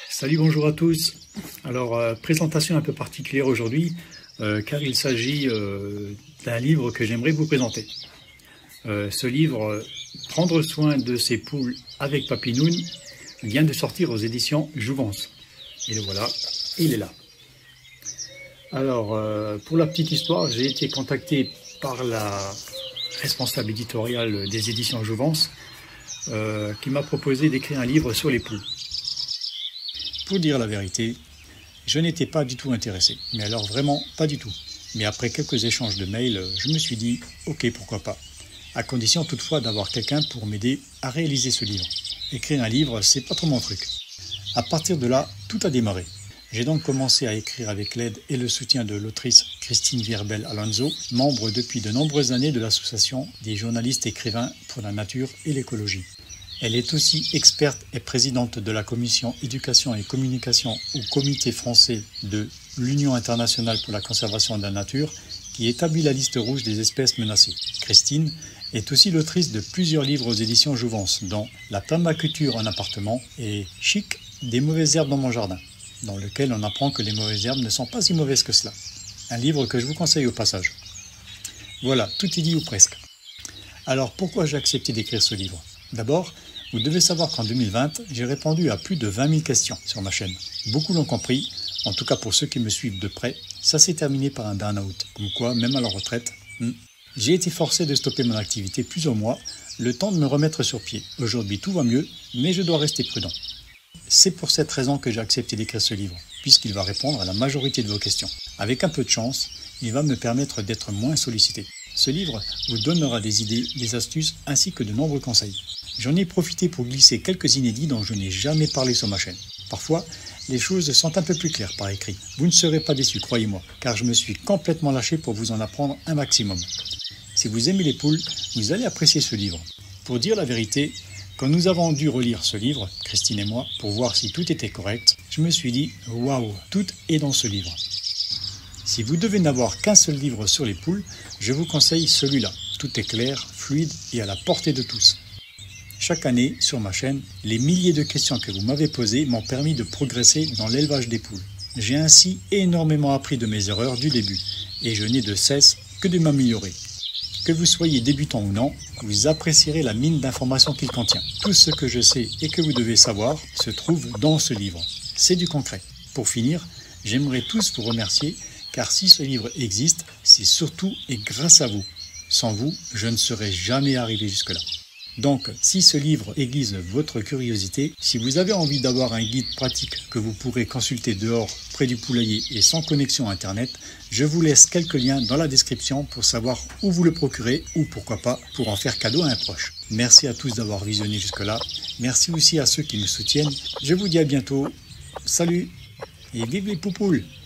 Salut, bonjour à tous. Alors, présentation un peu particulière aujourd'hui, car il s'agit d'un livre que j'aimerais vous présenter. Ce livre, Prendre soin de ses poules avec Papinoun, vient de sortir aux éditions Jouvence. Et le voilà, il est là. Alors, pour la petite histoire, j'ai été contacté par la responsable éditoriale des éditions Jouvence, qui m'a proposé d'écrire un livre sur les poules. Pour dire la vérité, je n'étais pas du tout intéressé, mais alors vraiment pas du tout. Mais après quelques échanges de mails, je me suis dit, ok, pourquoi pas, à condition toutefois d'avoir quelqu'un pour m'aider à réaliser ce livre. Écrire un livre, c'est pas trop mon truc. À partir de là, tout a démarré. J'ai donc commencé à écrire avec l'aide et le soutien de l'autrice Christine Virbel Alonso, membre depuis de nombreuses années de l'association des journalistes écrivains pour la nature et l'écologie. Elle est aussi experte et présidente de la commission éducation et communication au comité français de l'Union internationale pour la conservation de la nature qui établit la liste rouge des espèces menacées. Christine est aussi l'autrice de plusieurs livres aux éditions Jouvence, dont La permaculture en appartement et Chic, des mauvaises herbes dans mon jardin, dans lequel on apprend que les mauvaises herbes ne sont pas si mauvaises que cela. Un livre que je vous conseille au passage. Voilà, tout est dit ou presque. Alors pourquoi j'ai accepté d'écrire ce livre ? D'abord, vous devez savoir qu'en 2020, j'ai répondu à plus de 20 000 questions sur ma chaîne. Beaucoup l'ont compris, en tout cas pour ceux qui me suivent de près, ça s'est terminé par un burn-out. Comme quoi, même à la retraite, j'ai été forcé de stopper mon activité plusieurs mois, le temps de me remettre sur pied. Aujourd'hui, tout va mieux, mais je dois rester prudent. C'est pour cette raison que j'ai accepté d'écrire ce livre, puisqu'il va répondre à la majorité de vos questions. Avec un peu de chance, il va me permettre d'être moins sollicité. Ce livre vous donnera des idées, des astuces ainsi que de nombreux conseils. J'en ai profité pour glisser quelques inédits dont je n'ai jamais parlé sur ma chaîne. Parfois, les choses sont un peu plus claires par écrit. Vous ne serez pas déçus, croyez-moi, car je me suis complètement lâché pour vous en apprendre un maximum. Si vous aimez les poules, vous allez apprécier ce livre. Pour dire la vérité, quand nous avons dû relire ce livre, Christine et moi, pour voir si tout était correct, je me suis dit « Waouh, tout est dans ce livre ». Si vous devez n'avoir qu'un seul livre sur les poules, je vous conseille celui-là. Tout est clair, fluide et à la portée de tous. Chaque année, sur ma chaîne, les milliers de questions que vous m'avez posées m'ont permis de progresser dans l'élevage des poules. J'ai ainsi énormément appris de mes erreurs du début, et je n'ai de cesse que de m'améliorer. Que vous soyez débutant ou non, vous apprécierez la mine d'informations qu'il contient. Tout ce que je sais et que vous devez savoir se trouve dans ce livre. C'est du concret. Pour finir, j'aimerais tous vous remercier, car si ce livre existe, c'est surtout et grâce à vous. Sans vous, je ne serais jamais arrivé jusque-là. Donc, si ce livre aiguise votre curiosité, si vous avez envie d'avoir un guide pratique que vous pourrez consulter dehors, près du poulailler et sans connexion Internet, je vous laisse quelques liens dans la description pour savoir où vous le procurer ou pourquoi pas pour en faire cadeau à un proche. Merci à tous d'avoir visionné jusque-là. Merci aussi à ceux qui me soutiennent. Je vous dis à bientôt. Salut et vive les poupoules!